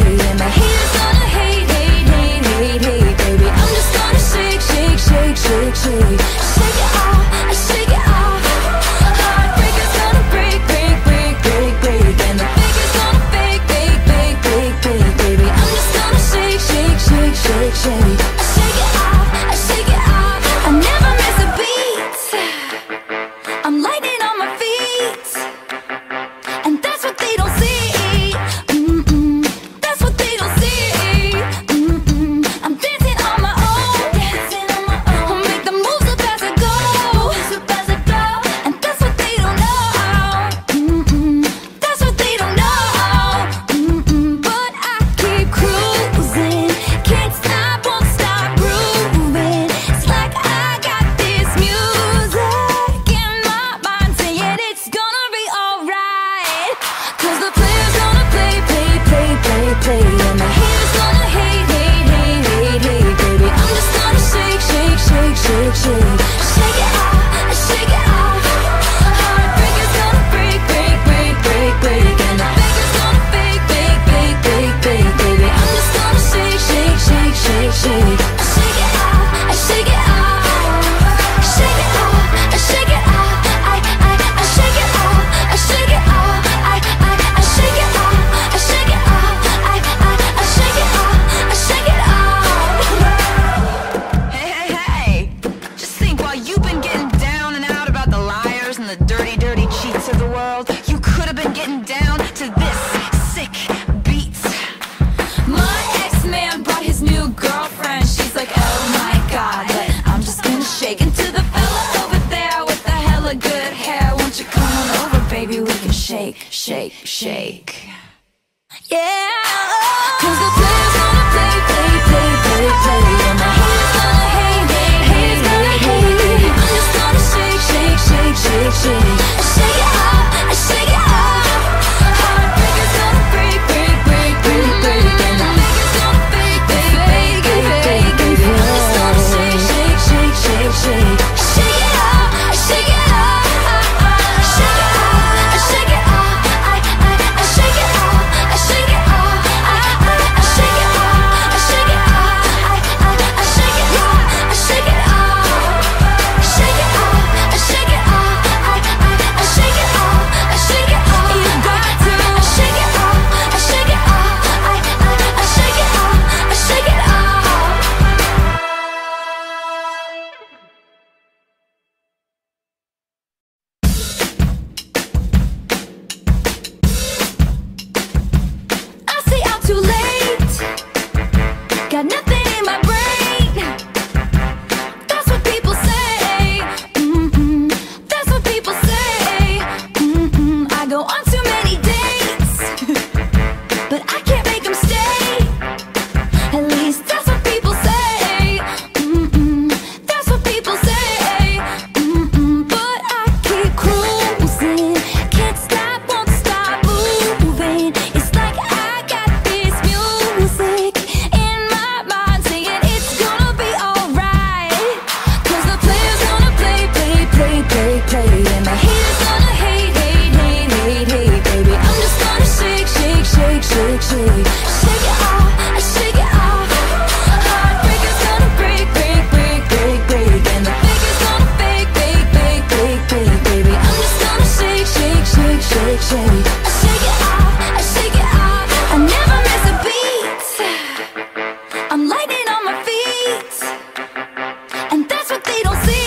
play. And the haters gonna hate, hate, hate, hate, hate, baby. I'm just gonna shake, shake, shake, shake, shake. Shake it off, I shake it off. Heartbreaker's gonna break, break, break, break, break. And the faker's gonna fake, fake, fake, fake, fake, baby. I'm just gonna shake, shake, shake, shake, shake. I shake it off, I shake it off. I never miss a beat. I'm lightning on my feet, and that's what they don't see. That's what they don't see. I'm dancing on my own, dancing on my own. I'll make the moves up as I go, and that's what they don't know. That's what they don't know. But I keep cruising, can't stop, won't stop grooving. It's like I got this music in my mind saying it's gonna be alright. 'Cause the player's gonna play, play, play, play, play. And the haters gonna hate, hate, hate, hate, hate, baby. I'm just gonna shake, shake, shake, shake, shake. Shake it off, I shake it off. Heartbreaker's gonna break, break, break, break, break. And the faker's gonna fake, fake, fake, fake, fake, baby. I'm just gonna shake, shake, shake, shake, shake. I shake it off, I shake it off. Shake it off, I shake it off. I shake it off, I shake it off. I shake it off, I shake it off. I shake it off, I shake it off. Hey, hey, hey! Just think, while you've been getting down and out about the liars and the dirty, dirty cheats of the world, you could have been getting down to this sick beat. My ex-man brought his new girlfriend. She's like, oh my god, but I'm just gonna shake into the fella over there with the hella good hair. Won't you come on over, baby? We can shake, shake, shake. Yeah, 'cause the player's gonna play, play, play, play, play. And the haters gonna hate, hate, hate, hate, hate. I'm just gonna shake, shake, shake, shake, shake. I shake it off, I shake it off. Heartbreaker's gonna break, break, break, break, break. And the faker's gonna fake, fake, fake, fake, fake, baby. I'm just gonna shake, shake, shake, shake, shake. I shake it off, I shake it off. Shake it off, I shake it off. I shake it off, I shake it off. I shake it off, I shake it off. I shake it off, I shake it off. Shake it off, I shake it off. I shake it off, I shake it off. You got to shake it off, I shake it off. I shake it off, I shake it off. I stay out too late, got nothing in my brain. That's what people say. That's what people say. I go on too many dates, but I can't make them stay. At least that's what people say. That's what people say. But I keep cruising, can't stop, won't stop moving. It's like I got this music in my mind saying it's gonna be alright. 'Cause the player's gonna play, play, play, play, play. And the haters gonna hate, hate, hate, hate, hate, baby. I'm just gonna shake, shake, shake, shake, shake. Shake it off, I shake it off. Heartbreaker's gonna break, break, break, break, break. And the faker's gonna fake, fake, fake, fake, fake, baby. I'm just gonna shake, shake, shake, shake, shake. I shake it off, I shake it off. I never miss a beat. I'm lightning on my feet, and that's what they don't see.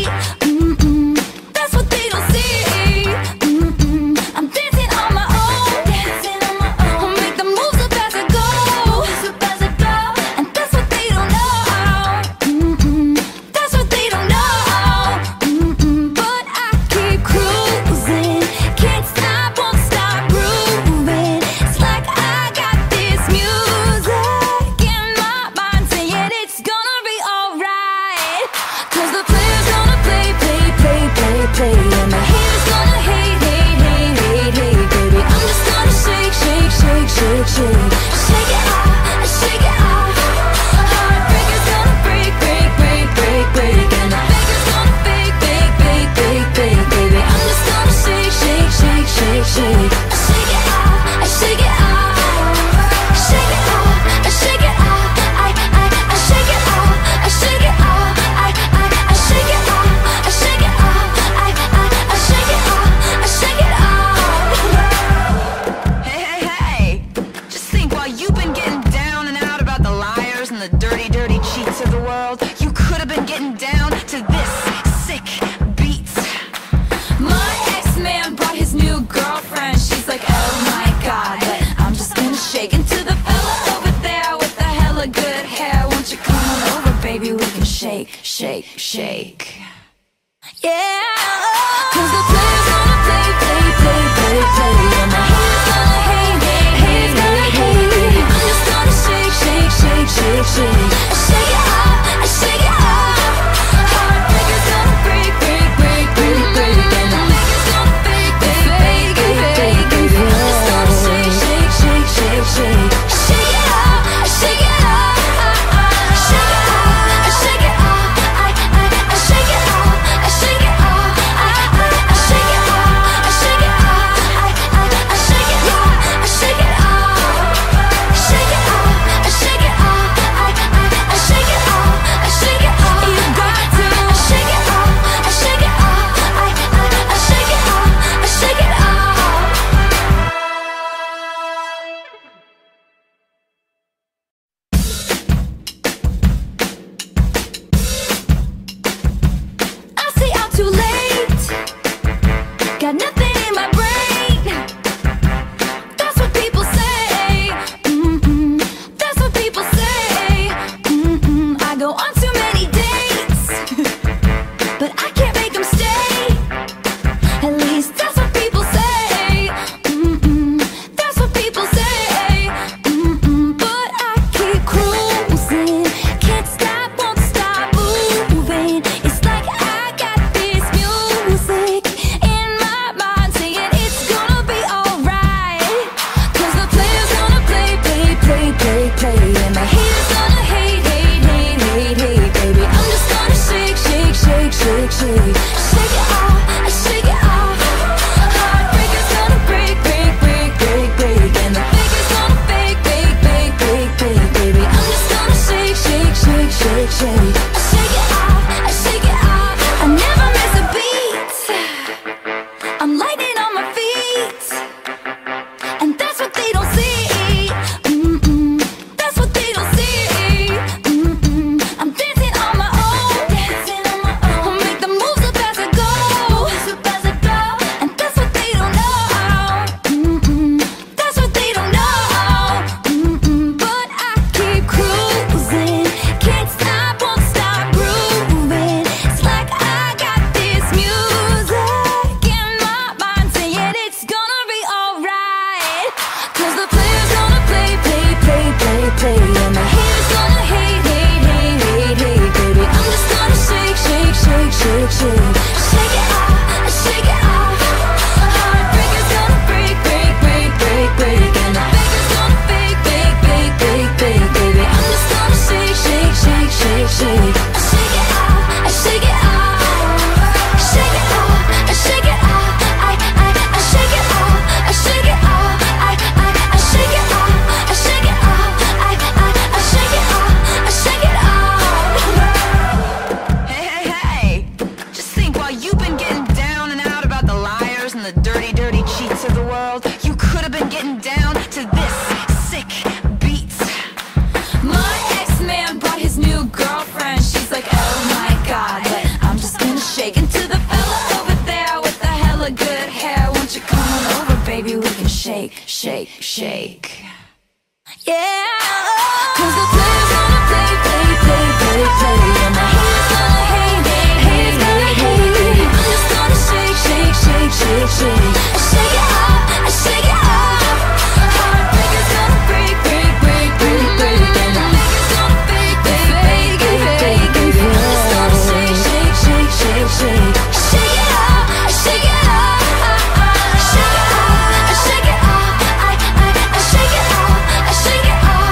That's what they don't see. I'm dancing on my own, dancing on my own. I'll make the moves up as I go, and that's what they don't know. That's what they don't know. But I keep cruising, can't stop, won't stop grooving. It's like I got this music in my mind saying it's gonna be alright. 'Cause the player's gonna play, play, play, play, play. And the haters gonna hate, hate, hate, hate, hate, baby. I'm just gonna shake, shake, shake, shake, shake. Shake it off, I shake it off. Heartbreaker's gonna break, break, break, break, break. And the faker's gonna fake, fake, fake, fake, fake, baby. I'm just gonna shake, shake, shake, shake, shake. I shake it off, I shake it off. Shake and the dirty, dirty cheats of the world, you could have been getting down to this sick beat. My ex-man brought his new girlfriend. She's like, oh my god, but I'm just gonna shake into the fella over there with the hella good hair. Won't you come on over, baby, we can shake, shake, shake. Yeah, 'cause the players gonna play, play, play, play, play, and the haters gonna hate, hate, haters gonna hate. I'm just gonna shake, shake, shake, shake, shake. I shake it off, I shake it off. Heartbreakers gonna break, break, break, break, break, and the fakers gonna fake, fake, fake, fake, fake, fake. I'm just gonna shake, shake, shake, shake, shake. I shake it off, I shake it off. I shake it off, I shake it off. I shake it off, I shake it off. I shake it off, I shake it off. I shake it off, I shake it off. Shake it off, I shake it off. I shake it off, I shake it off. You got to shake it off, I shake it off. I shake it off, I shake it off. I say I'm too late. Got nothing in my brain. That's what people say. That's what people say. I go on too many dates, but I can't make them stay. At least that's what people say. That's what people say. But I keep cruising, can't stop, won't stop moving. It's like I got this music in my mind saying it's gonna be alright. 'Cause the players gonna play, play, play, play, play, and the haters gonna hate, hate, hate, hate, hate, baby. I'm just gonna shake, shake, shake, shake, shake. Shake it off, I shake it off. Heartbreakers gonna break, break, break, break, break, and the fakers gonna fake, fake, fake, fake, fake, baby. I'm just gonna shake, shake, shake, shake, shake. I shake it off, I shake it off. I never miss a beat. I'm lightning on my feet, and that's what they don't see. That's what they don't see. I'm dancing on my own, dancing on my own. I'll make the moves up as I go, and that's what they don't know. That's what they don't know. But I keep cruising, can't stop, won't stop grooving. It's like I got this music in my mind saying it's gonna be alright. 'Cause the players gonna play, play, play, play, play, and the haters gonna hate, hate, hate, hate, hate, baby. I'm just gonna shake, shake, shake, shake, shake. Shake it off, I shake it off. Heartbreakers gonna break, break, break, break, break, and the fakers gonna fake, fake, fake, fake, fake, baby. I'm just gonna shake, shake, shake, shake, shake. I shake it off, I shake it off. Shake it off, I shake it off. I shake it off, I shake it off. I shake it off, I shake it off. I shake it off, I shake it off. Hey, hey, hey! Just think, while you've been getting down and out about the liars and the dirty, dirty cheats of the world, you could have been getting down to this sick beat. My ex-man brought his new girlfriend. She's like, oh my god, but I'm just gonna shake into the fella over there with the hella good hair. Won't you come on over, baby, we can shake, shake, shake. Yeah, 'cause the players gonna play, play, play, play, play, and the haters gonna hate, hate, haters gonna hate. I'm just gonna shake, shake, shake, shake, shake. I shake it off, I shake it off. Heartbreakers gonna break, break, break, break, break, and the fakers gonna fake, fake, fake, fake, fake, baby. I'm just gonna shake, shake, shake, shake, shake. Shake it off, I shake it off. Shake it off, I shake it off. I shake it off, I shake it off.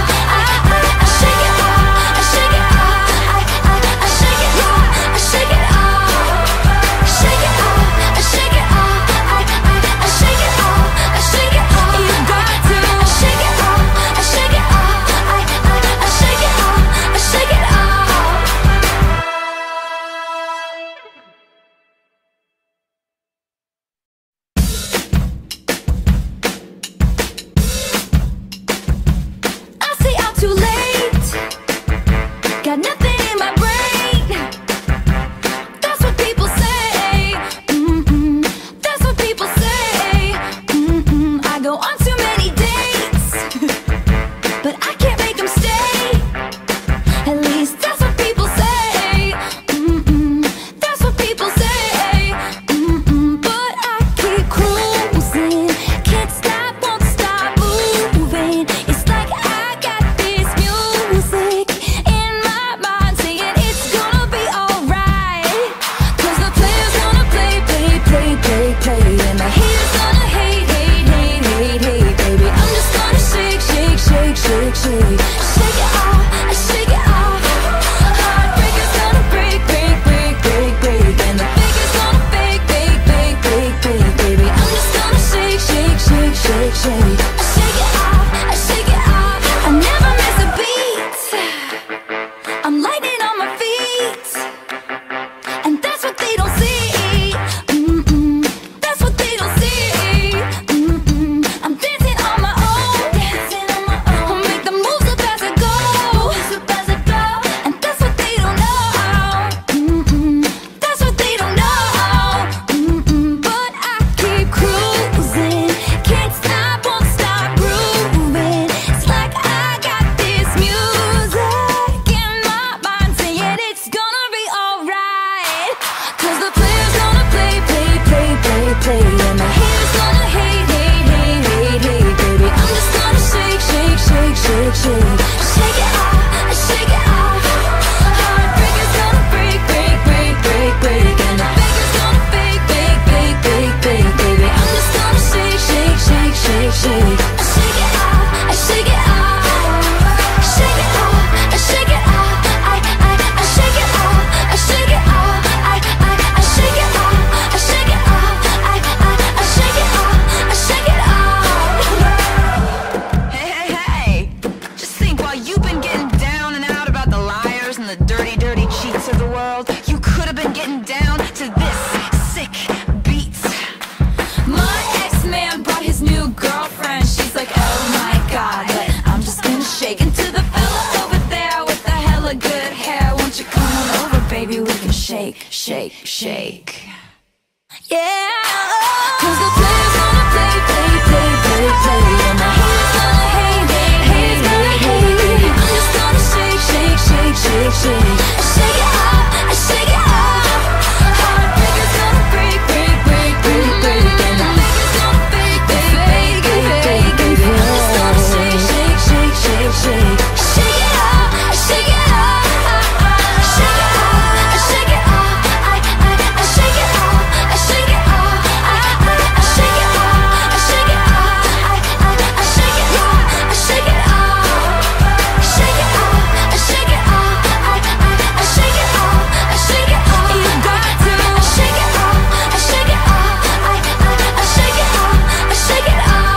hey, just think while you've been getting down and out about the liars and the dirty, dirty cheats of the world, you could have been getting down to this sick beat. My ex-man brought his new girlfriend. She's like, oh my god, but I'm just gonna shake into the fella over there with the hella good hair. Won't you come on over, baby, we can shake, shake, shake. Yeah, 'cause the players gonna play, play, play, play, play, and the haters gonna hate, hate, hate, hate, hate. I'm just gonna shake, shake, shake, shake, shake. I shake it off, I shake it off. Heartbreakers gonna break, break, break, break, break, and the fakers gonna fake, fake, fake, fake, fake, fake. I'm just gonna shake, shake, shake, shake, shake. I shake it off, I shake it off. Shake it off, I shake it off. I shake it off, I shake it off. I shake it off, I shake it off. I shake it off, I shake it off. Shake it off, I shake it off. I shake it off, I shake it off. You got to shake it off, I shake it off. I shake it off, I shake it off.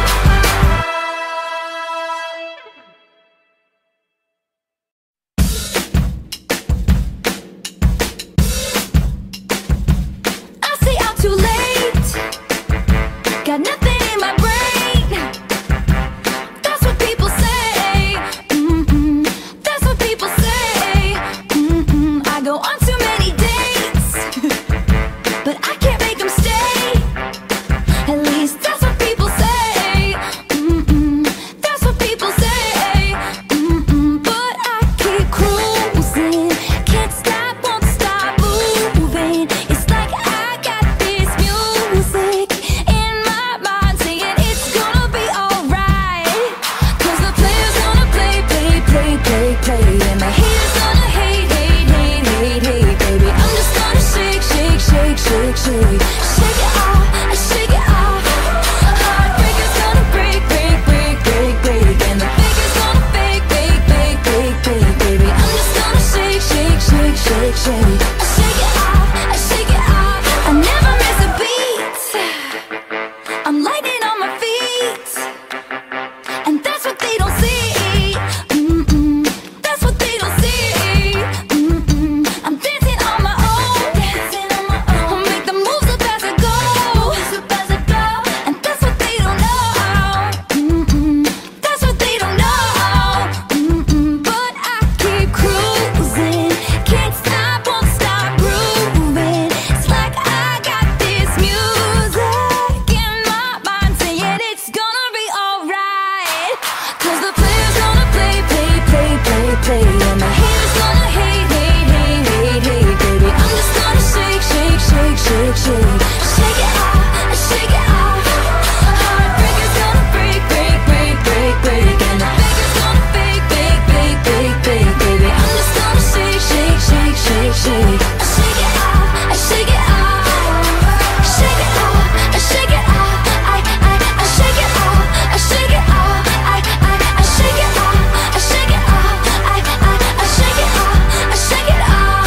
I say I'm too late. Got nothing in my brain. That's what people say. That's what people say. I go on too many dates, but I can't make them stay. At least that's what people say. That's what people say. But I keep cruising, can't stop, won't stop moving. It's like I got this music in my mind saying it's gonna be alright. 'Cause the players gonna play, play, play, play, play, and the haters gonna hate, hate, hate, hate, hate, baby. I'm just gonna shake, shake, shake, shake, shake. Shake it off, I shake it off. Heartbreakers gonna break, break, break, break, break, and the fakers gonna fake, fake, fake, fake, fake, baby. I'm just gonna shake, shake, shake, shake, shake. I shake it off, I shake it off. I never miss a beat. I'm lightning on my feet, and that's what they don't see. That's what they don't see. I'm dancing on my own, dancing on my own. I'll make the moves up as I go, and that's what they don't know. That's what they don't know. But I keep cruising, can't stop, won't stop grooving. It's like I got this music in my mind saying it's gonna be alright. 'Cause the players gonna play, play, play, play, play, and the haters gonna hate, hate, hate, hate, hate, baby. I'm just gonna shake, shake, shake, shake, shake. Shake it off, I shake it off. Heartbreakers gonna break, break, break, break, break, and the fakers gonna fake, fake, fake, fake, fake, baby. I'm just gonna shake, shake, shake, shake, shake. I shake it off, I shake it off. Shake it off, I shake it off. I shake it off, I shake it off. I shake it off, I shake it off. I shake it off, I shake it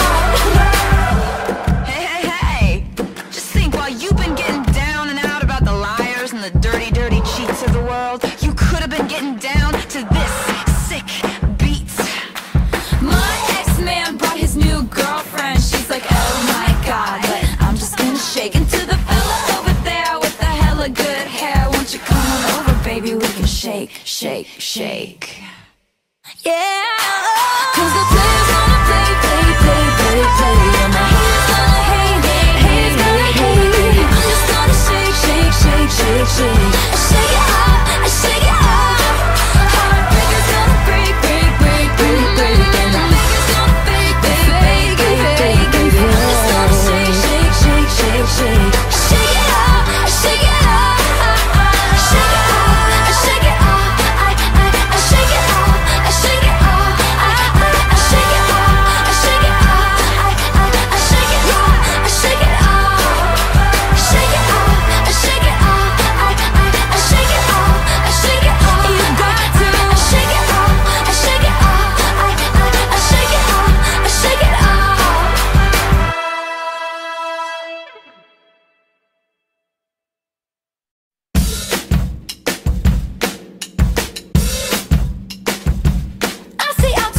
off. Hey, hey, hey, just think while you've been getting down and out about the liars and the dirty, dirty cheats of the world, you could have been getting down to this sick beat. My ex-man brought his new girlfriend. She's like, oh my god, but I'm just gonna shake into the fella over there with the hella good hair. Won't you come on over, baby, we can shake, shake, shake. Yeah, 'cause the players gonna play, play, play, play, play, and the haters gonna hate, hate, hate, hate, hate. I'm just gonna shake, shake, shake, shake, shake. I shake it off, I shake it off. Heartbreakers gonna break, break, break, break, break, and the fakers gonna fake, fake, fake, fake, fake, baby. I'm just gonna shake, shake, shake, shake, shake. Shake it off, I shake it off. Shake it off, I shake it off. I shake it off, I shake it off. I shake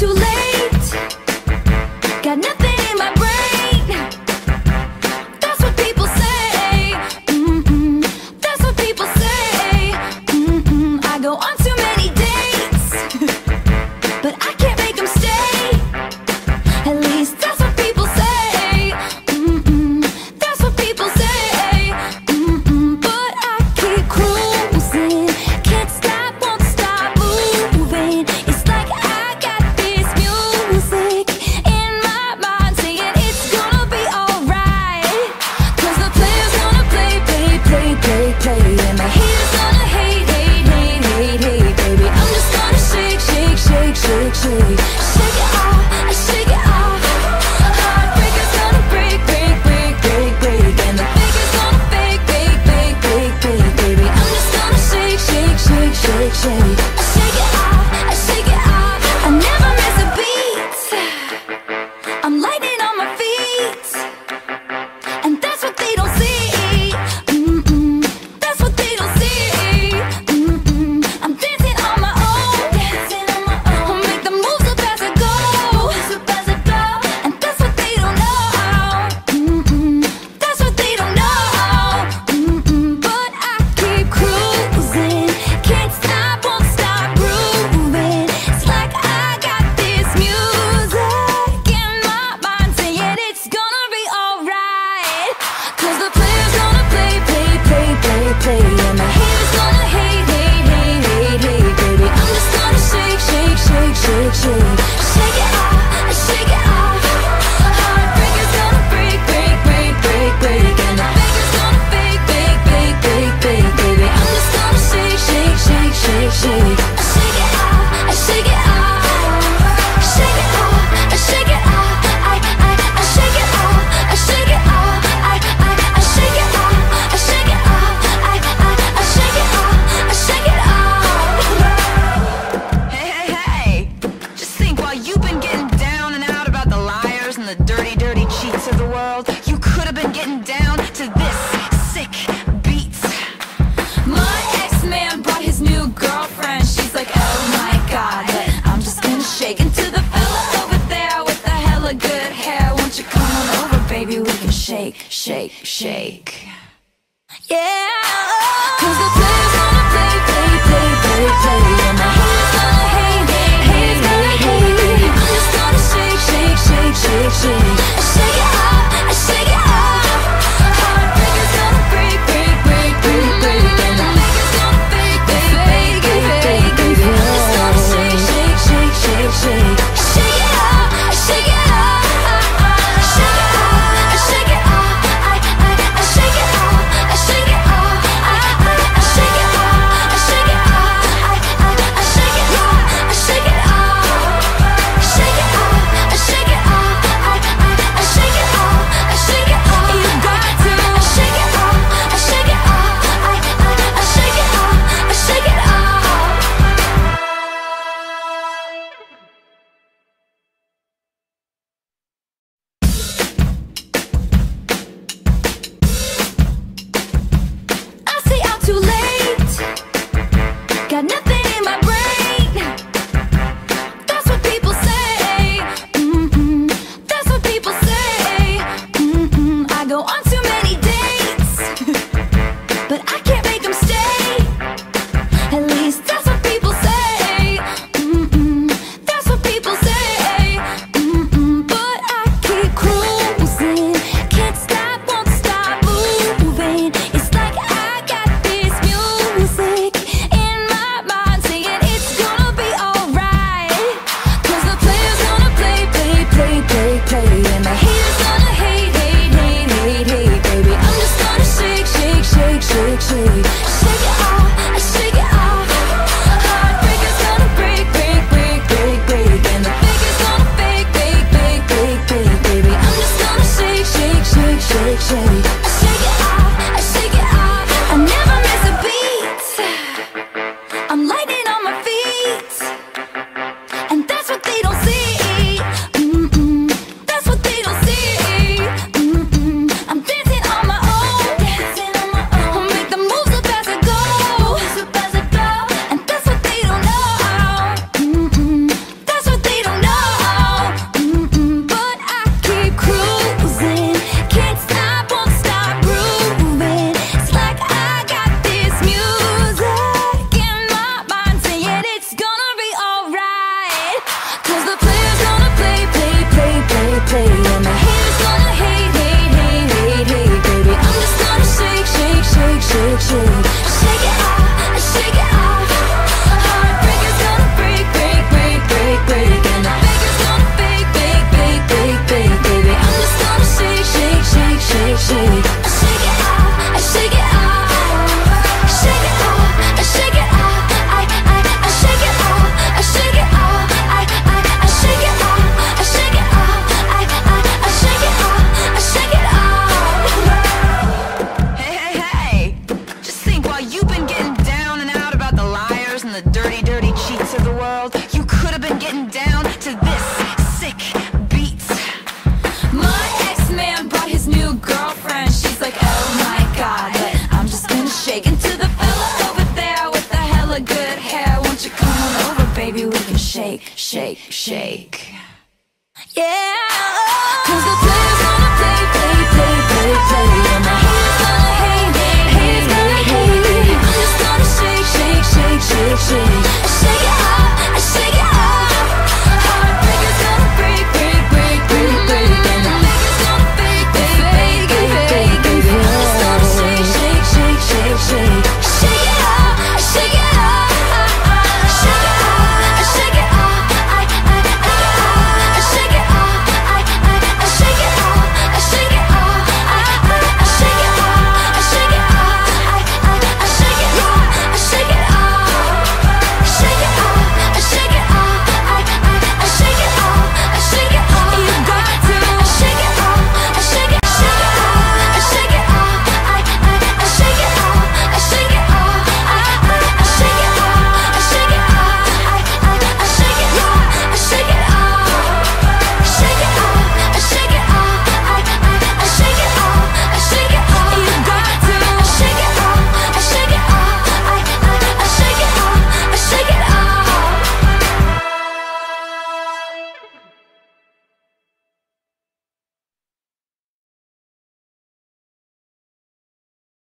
too late. Got nothing in my brain. That's what people say. That's what people say. I go on too many dates, but I can't make them stay. At least that's what people say. That's what people say. But I keep cruising, can't stop, won't stop moving. It's like I got this music in my mind saying it's gonna be alright. 'Cause the player's gonna play, play, play, play, play, and the haters gonna hate, hate, hate, hate, hate, baby. I'm just gonna shake, shake, shake, shake, shake. Shake it off, I shake it off. Heartbreaker's gonna break, break, break, break, break, and the faker's gonna fake, fake, fake, fake, fake, baby. I'm just gonna shake, shake, shake, shake, shake. I shake it off, I shake it off. I never miss a beat. I'm lightning on my feet, and that's what they don't see. That's what they don't see. I'm dancing on my own. I'll make the moves up as I go. And that's what they don't know. That's what they don't know. But I keep cruising, can't stop, won't stop grooving. It's like I got this music in my mind saying it's gonna be alright. 'Cause the player's gonna play, play, play, play, play, and the haters gonna hate, hate, hate, hate, hate, baby. I'm just gonna shake, shake, shake, shake, shake. Shake it off, I shake it off. Heartbreaker's gonna break, break, break, break, break, and the faker's gonna fake, fake, fake, fake, fake, baby. I'm just gonna shake, shake, shake, shake, shake. I shake it off, I shake it off. Shake it off, I shake it off. I shake it off, I shake it off. I shake it off, I shake it off. I shake it off, I shake it off. Hey, hey, hey! Just think, while you've been getting down and out about the liars and the dirty, dirty cheats of the world, you could have been getting down to this sick beat. My ex-man brought his new girlfriend. She's like, oh my god, but I'm just gonna shake into the fella over there with the hella good hair. Won't you come on over, baby? We can shake, shake, shake. Yeah. 'Cause the player's gonna play, play, play, play, play, and the haters gonna hate, hate, hate, hate, hate, hate. I'm just gonna shake, shake, shake, shake, shake. I shake it off, I shake it off. Heartbreaker's gonna break, break, break, break, break, and the faker's gonna fake, fake, fake, fake, fake, baby. I'm just gonna shake, shake, shake, shake, shake. I shake it off, I shake it off. Shake it off, I shake it off. I shake it off, I shake it off. I shake shake, shake, shake. Yeah, 'cause the players gonna play, play, play, play, play, and my haters gonna hate, haters gonna hate. I'm just gonna shake, shake, shake, shake, shake.